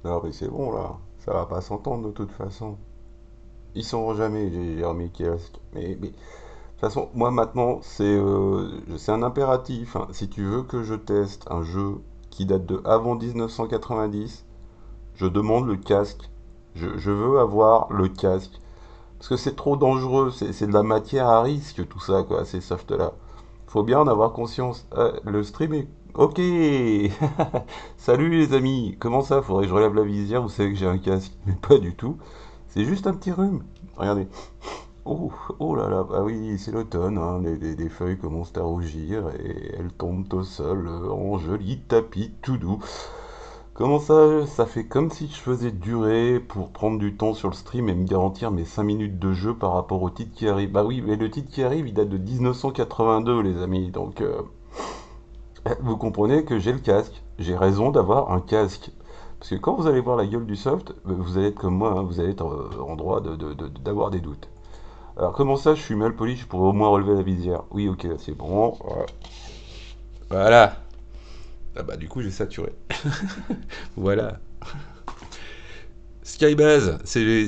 Non, mais c'est bon là, ça va pas s'entendre de toute façon. Ils sauront jamais, j'ai remis le casque. Mais de toute façon, moi maintenant, c'est un impératif, hein. Si tu veux que je teste un jeu qui date de avant 1990, je demande le casque. Je veux avoir le casque. Parce que c'est trop dangereux, c'est de la matière à risque tout ça, quoi, ces softs-là. Faut bien en avoir conscience. Le stream est... Ok. Salut les amis, comment ça? Faudrait que je relève la visière, vous savez que j'ai un casque. Mais pas du tout. C'est juste un petit rhume. Regardez. Oh, oh là là, ah oui, c'est l'automne, hein, les feuilles commencent à rougir et elles tombent au sol en joli tapis tout doux. Comment ça, ça fait comme si je faisais durer pour prendre du temps sur le stream et me garantir mes 5 minutes de jeu par rapport au titre qui arrive. Bah oui, mais le titre qui arrive, il date de 1982, les amis, donc vous comprenez que j'ai le casque. J'ai raison d'avoir un casque. Parce que quand vous allez voir la gueule du soft, vous allez être comme moi, hein, vous allez être en droit d'avoir des doutes. Alors comment ça, je suis mal poli, je pourrais au moins relever la visière. Oui, ok, c'est bon. Voilà. Ah bah du coup j'ai saturé. Voilà. Skybase,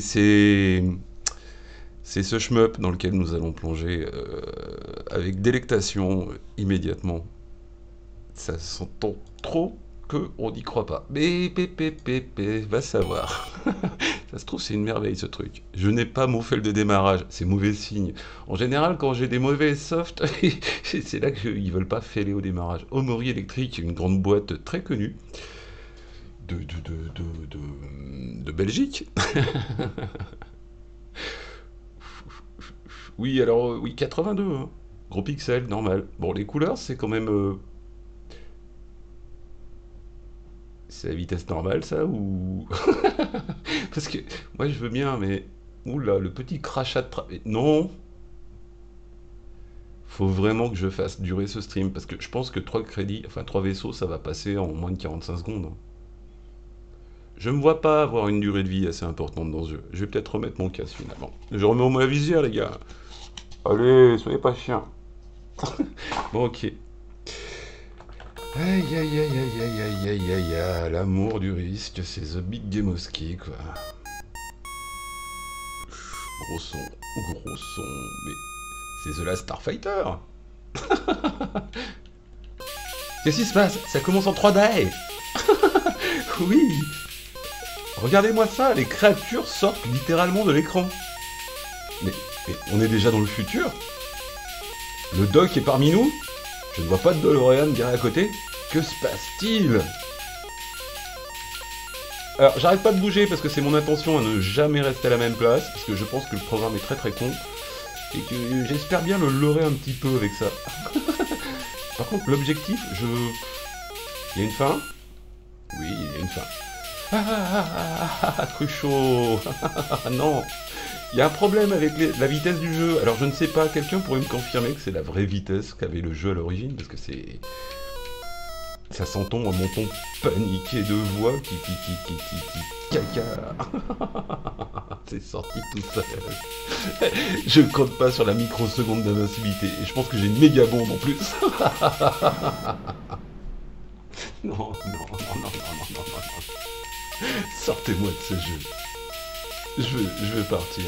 c'est ce shmup dans lequel nous allons plonger avec délectation immédiatement. Ça s'entend trop que on n'y croit pas. Mais va savoir. Ça se trouve c'est une merveille ce truc. Je n'ai pas mon fail de démarrage, c'est mauvais signe. En général quand j'ai des mauvais softs, c'est là qu'ils veulent pas failer au démarrage. Omori Electric, une grande boîte très connue de Belgique. Oui, alors, oui, 82, hein. Gros pixel, normal. Bon, les couleurs, c'est quand même. C'est la vitesse normale, ça, ou. Parce que moi, je veux bien, mais. Oula, le petit crachat de. Non! Faut vraiment que je fasse durer ce stream, parce que je pense que 3 crédits, enfin 3 vaisseaux, ça va passer en moins de 45 secondes, hein. Je me vois pas avoir une durée de vie assez importante dans ce jeu. Je vais peut-être remettre mon casque finalement. Je remets au moins la visière, les gars. Allez, soyez pas chiens. Bon, ok. Aïe aïe aïe aïe aïe aïe aïe aïe aïe, l'amour du risque, c'est The Big Game of Ski, quoi. Gros son, gros son, mais c'est The Last Starfighter. Qu'est-ce qui se passe? Ça commence en 3D. Oui. Regardez-moi ça, les créatures sortent littéralement de l'écran. Mais, mais on est déjà dans le futur. Le doc est parmi nous. Je ne vois pas de DeLorean garé à côté. Que se passe-t-il? Alors, j'arrête pas de bouger parce que c'est mon intention à ne jamais rester à la même place, parce que je pense que le programme est très très con, et que j'espère bien le leurrer un petit peu avec ça. Par contre, l'objectif, Il y a une fin? Oui, il y a une fin. Cruchot. Non. Il y a un problème avec la vitesse du jeu. Alors je ne sais pas, quelqu'un pourrait me confirmer que c'est la vraie vitesse qu'avait le jeu à l'origine, parce que c'est... Ça s'entend à mon ton paniqué de voix qui caca. C'est sorti tout seul. Je compte pas sur la microseconde d'invincibilité. Et je pense que j'ai une méga bombe en plus. Non, non, non, non, non, non, non, non. Sortez-moi de ce jeu. Je veux partir.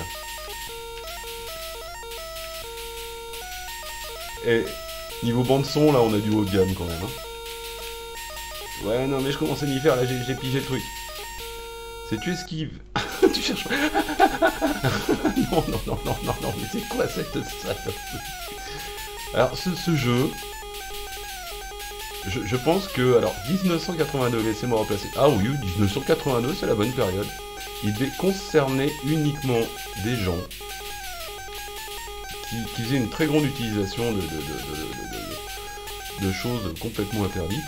Et niveau bande son, là, on a du haut de gamme quand même, hein. Ouais, non, mais je commence à m'y faire, là, j'ai pigé le truc. C'est tu esquives. Tu cherches... Non, non, non, non, non, non, mais c'est quoi cette salope? Alors, ce jeu... Je pense que... Alors, 1982, laissez-moi replacer. Ah oui, 1982, c'est la bonne période. Il devait concerner uniquement des gens qui faisaient une très grande utilisation de choses complètement interdites.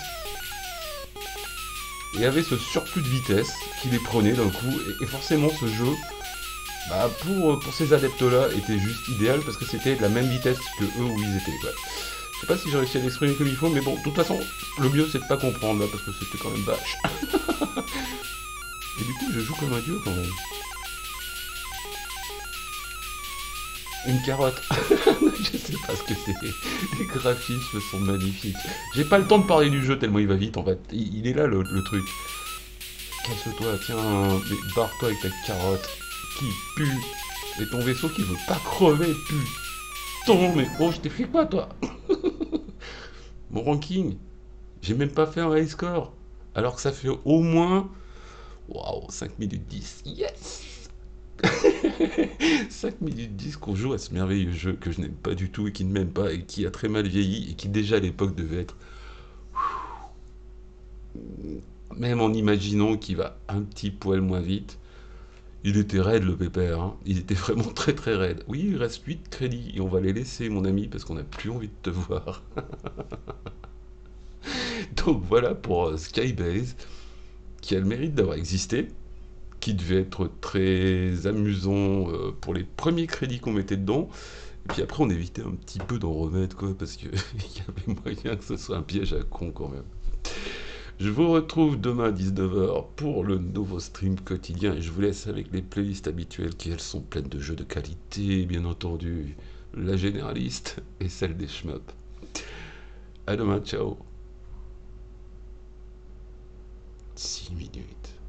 Et avait ce surplus de vitesse qui les prenait d'un coup. Et forcément, ce jeu, bah, pour ces adeptes-là, était juste idéal parce que c'était de la même vitesse que eux où ils étaient, quoi. Je sais pas si j'ai réussi à l'exprimer comme il faut, mais bon, de toute façon, le mieux c'est de pas comprendre là parce que c'était quand même vache. Et du coup, je joue comme un dieu quand même. Une carotte. Je sais pas ce que c'est. Les graphismes sont magnifiques. J'ai pas le temps de parler du jeu tellement il va vite en fait. Il est là le truc. Casse-toi, tiens, mais barre-toi avec ta carotte qui pue. Et ton vaisseau qui veut pas crever, putain, mais oh, je t'ai fait quoi, toi? Mon ranking, j'ai même pas fait un high score. Alors que ça fait au moins, waouh, 5 minutes 10. Yes! 5 minutes 10 qu'on joue à ce merveilleux jeu que je n'aime pas du tout et qui ne m'aime pas et qui a très mal vieilli et qui déjà à l'époque devait être, même en imaginant qu'il va un petit poil moins vite, il était raide le pépère, hein. Il était vraiment très très raide. Oui, il reste 8 crédits et on va les laisser mon ami parce qu'on n'a plus envie de te voir. Donc voilà pour Skybase qui a le mérite d'avoir existé, qui devait être très amusant pour les premiers crédits qu'on mettait dedans. Et puis après on évitait un petit peu d'en remettre quoi parce qu'il y avait moyen que ce soit un piège à con quand même. Je vous retrouve demain à 19h pour le nouveau stream quotidien et je vous laisse avec les playlists habituelles qui elles sont pleines de jeux de qualité, bien entendu. La généraliste et celle des shmups. À demain, ciao. 6 minutes.